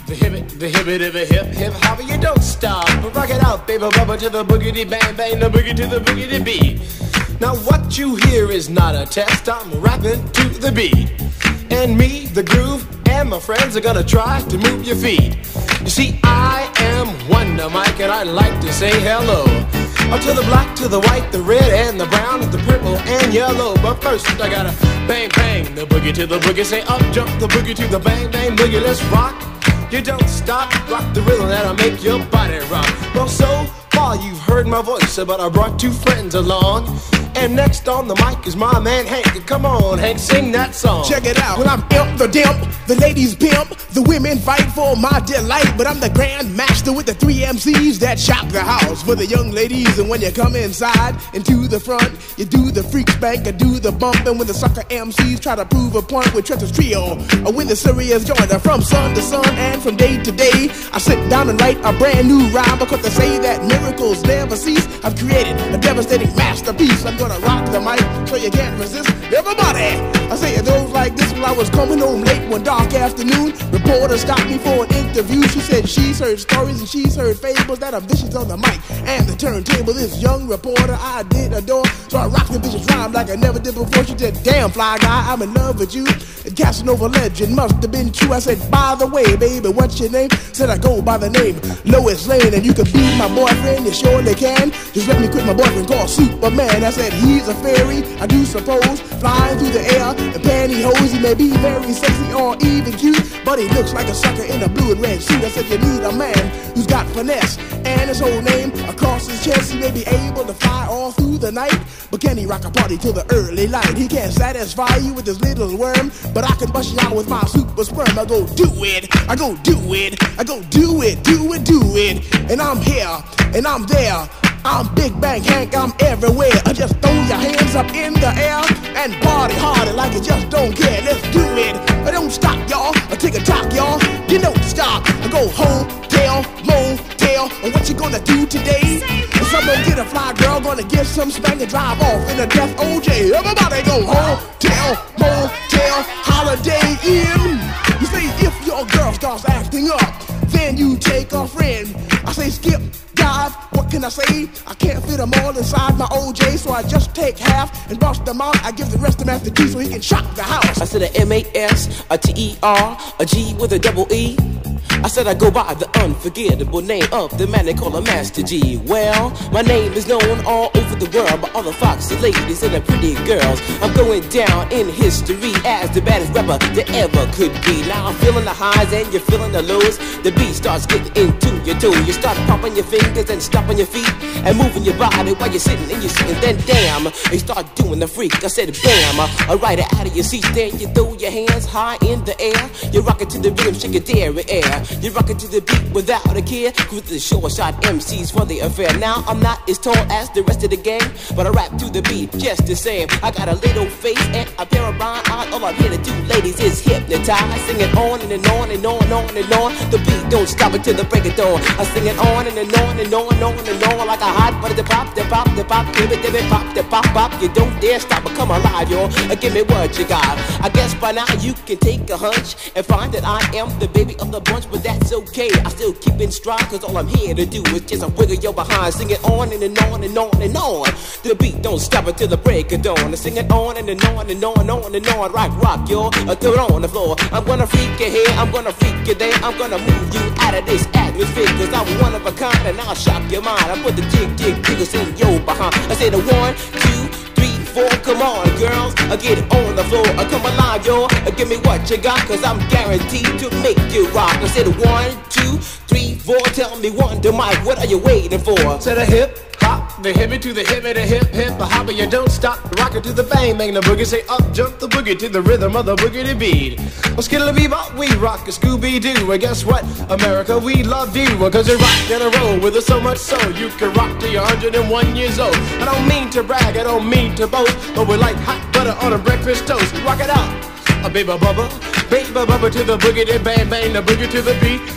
hip hopper, you don't stop. But rock it out, baby bubba, to the boogity bang bang, the boogie to the boogity beat. Now what you hear is not a test, I'm rapping to the beat. And me, the groove, and my friends are gonna try to move your feet. You see, I am Wonder Mike, and I'd like to say hello to the black, to the white, the red, and the brown, and the purple, and yellow. But first, I gotta bang, bang, the boogie to the boogie. Say up, jump the boogie to the bang, bang, boogie. Let's rock. You don't stop, rock the rhythm that'll make your body rock. Well, so far you've heard my voice, but I brought two friends along. And next on the mic is my man Hank. Come on, Hank, sing that song. Check it out. Well, I'm imp the dimp, the ladies pimp, the women fight for my delight. But I'm the grand master with the 3 MCs that shock the house for the young ladies. And when you come inside and to the front, you do the freak spank and do the bump. And when the sucker MCs try to prove a point with Trent's Trio, or when the serious joiner from sun to sun and from day to day, I sit down and write a brand new rhyme because they say that miracles never cease. I've created a devastating masterpiece. I'm gonna rock the mic so you can't resist. Everybody, I say it goes like this. When I was coming home late one dark afternoon, reporter stopped me for an interview. She said she's heard stories and she's heard fables that are vicious on the mic and the turntable. This young reporter I did adore, so I rocked the vicious rhyme like I never did before. She said, damn fly guy, I'm in love with you. And Casanova legend must have been true. I said, by the way, baby, what's your name? Said I go by the name Lois Lane, and you can be my boyfriend, you surely can. Just let me quit my boyfriend called Superman. I said, he's a fairy, I do suppose, flying through the air in pantyhose. He may be very sexy or even cute, but he looks like a sucker in a blue and red suit. I said, you need a man who's got finesse and his whole name across his chest. He may be able to fly all through the night, but can he rock a party till the early light? He can't satisfy you with his little worm, but I can bust you out with my super sperm. I go do it, I go do it, I go do it, do it, do it. And I'm here, and I'm there, I'm Big Bang Hank, I'm everywhere. I just throw your hands up in the air and party harder like you just don't care. Let's do it. I don't stop, y'all. I take a talk, y'all. You don't stop. I go hotel, motel. And what you gonna do today? Some gonna get a fly girl, gonna get some spank and drive off in a death OJ. Everybody go hotel, motel, Holiday Inn. You say if your girl starts acting up, then you take a friend. I say skip, dive, what can I say? I can't fit them all inside my OJ, so I just take half and bust them out. I give the rest to Master G so he can shock the house. I said a M-A-S, a T-E-R, a G with a double E. I said I go by the unforgettable name of the man they call a Master G. Well, my name is known all over the world by all the foxy ladies and the pretty girls. I'm going down in history as the baddest rapper that ever could be. Now I'm feeling the highs and you're feeling the lows. The beat starts getting into your toe. You start popping your fingers and stomping your feet and moving your body while you're sitting and you're sitting. Then damn, you start doing the freak. I said bam, right out of your seat. Then you throw your hands high in the air. You rock it to the rhythm, shake your dairy air. You rock it to the beat without a care. With the short shot MCs for the affair. Now I'm not as tall as the rest of the gang, but I rap to the beat just the same. I got a little face and a pair of rhyme eyes. All I'm here to do, ladies, is hypnotize. Sing it on and on and on and on and on. The beat don't stop until the break of dawn. I sing it on and on and on and on and on like a hot butter. The pop, the pop, the pop, give it, pop, the pop, pop. You don't dare stop or come alive, yo. Give me what you got. I guess by now you can take a hunch and find that I am the baby of the bunch, but that's okay. I still keep in stride, cause all I'm here to do is just a wiggle your behind. Sing it on and on and on and on. The beat don't stop until the break of dawn. I sing it on and on and on and on and on. Rock, yo, throw it on the floor. I'm gonna freak you here, I'm gonna freak you there. I'm gonna move you out of this atmosphere, cause I'm one of a kind and I'll shock your mind. I put the jiggles in your behind. I say the 1, 2, 3, 4, come on girls, get on the floor, come alive yo, give me what you got, cause I'm guaranteed to make you rock. I said 1, 2, 3, 4, tell me Wonder Mike, what are you waiting for? Said a hip hop, the hippie to the hippie, the hip hip, the hopper, you don't stop, rock it to the bang bang, the boogie, say up jump the boogie to the rhythm of the boogie beat. Well, skittle-bee-bop, we rock a Scooby-Doo, and guess what, America, we love you, cause you rock in a row with us so much so, you can rock till you're 101 years old. I don't mean to brag, I don't mean to boast, but we're like hot butter on a breakfast toast. Rock it out, a baby bubba to the boogie, bang bang, the boogie to the beat.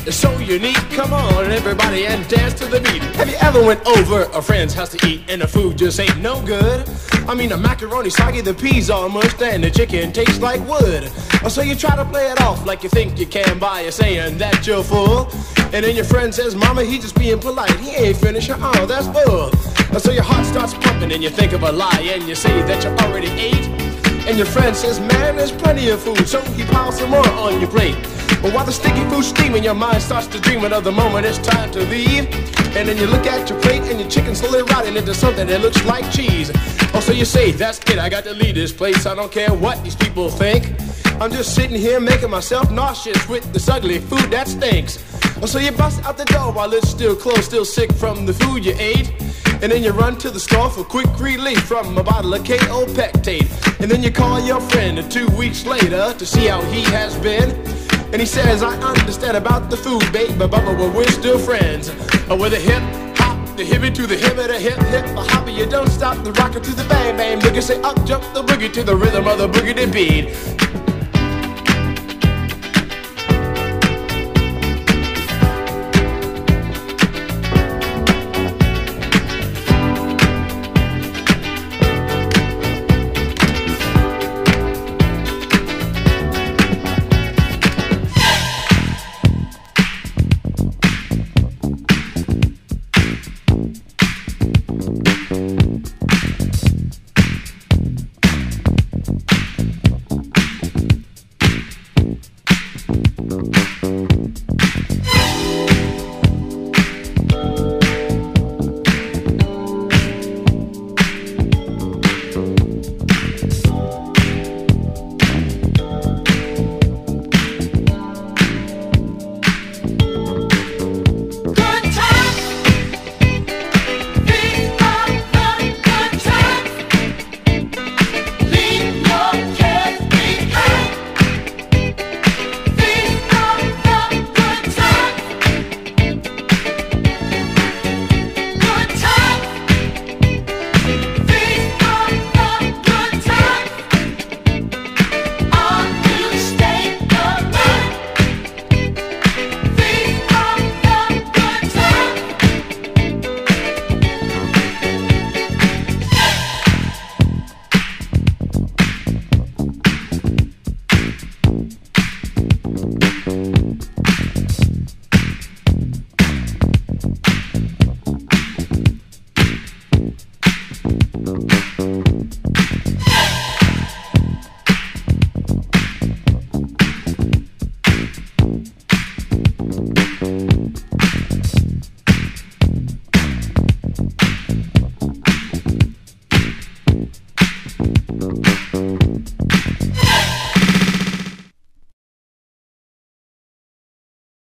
is so unique. Come on, everybody, and dance to the beat. Have you ever went over a friend's house to eat and the food just ain't no good? I mean, the macaroni soggy, the peas all mushed, and the chicken tastes like wood. So you try to play it off like you think you can by saying that you're full. And then your friend says, Mama, he just being polite. He ain't finished. Oh, that's bull. So your heart starts pumping and you think of a lie and you say that you already ate. And your friend says, man, there's plenty of food. So he piles some more on your plate. But while the sticky food's steaming, your mind starts to dreaming of the moment it's time to leave. And then you look at your plate and your chicken's slowly rotting into something that looks like cheese. So you say, that's it, I got to leave this place. I don't care what these people think. I'm just sitting here making myself nauseous with this ugly food that stinks. So you bust out the door while it's still closed, still sick from the food you ate. And then you run to the store for quick relief from a bottle of KO Pectate. And then you call your friend 2 weeks later to see how he has been. And he says, I understand about the food, babe, but we're still friends. With a hip hop, the hippie to the hip, the hip hip, the hoppy, you don't stop the rocker to the bang bang boogie. Say up jump the boogie to the rhythm of the boogity beat.